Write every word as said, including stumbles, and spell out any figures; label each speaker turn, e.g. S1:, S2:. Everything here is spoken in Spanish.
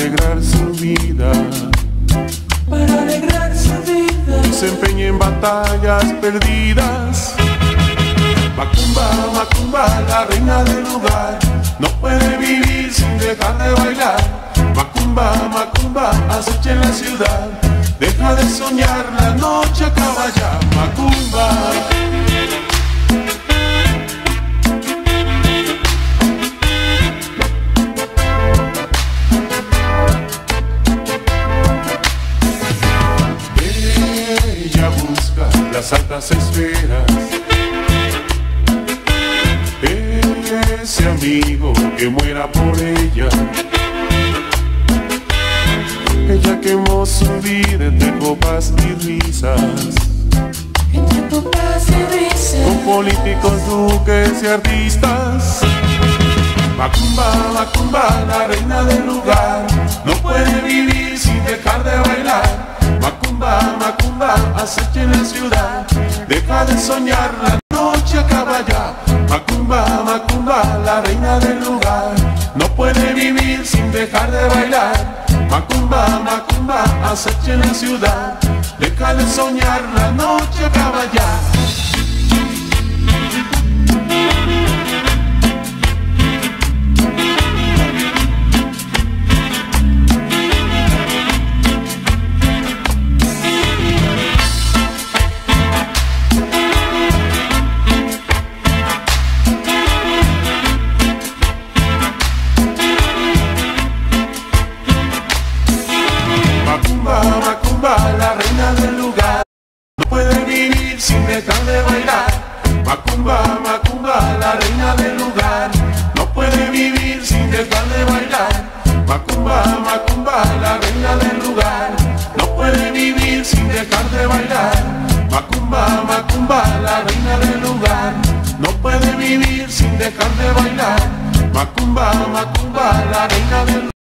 S1: alegrar su vida,
S2: para alegrar su vida.
S1: se empeña en batallas perdidas. Macumba, Macumba, la reina del lugar, no puede vivir sin dejar de bailar. Macumba, Macumba, acecha en la ciudad, deja de soñar, la noche acaba ya. Macumba. Ella busca las altas esferas, ese amigo que muera por ella. Ella quemó su vida entre copas y risas,
S2: Entre copas y risas,
S1: con políticos, duques y artistas. Macumba, Macumba, la reina del lugar, no puede vivir sin dejar de bailar. Macumba, Macumba, acecha en la ciudad, deja de soñar, la noche acaba ya. Macumba, Macumba, la reina del lugar, no puede vivir sin dejar de bailar. Macumba, Macumba, acecha en la ciudad, deja de soñar, la noche acaba ya. Macumba, Macumba, la reina del lugar, no puede vivir sin dejar de bailar. Macumba, Macumba, la reina del lugar, no puede vivir sin dejar de bailar. Macumba, Macumba, la reina del lugar, no puede vivir sin dejar de bailar. Macumba, Macumba, la reina del lugar, no puede vivir sin dejar de bailar. Macumba, Macumba, la reina del lugar.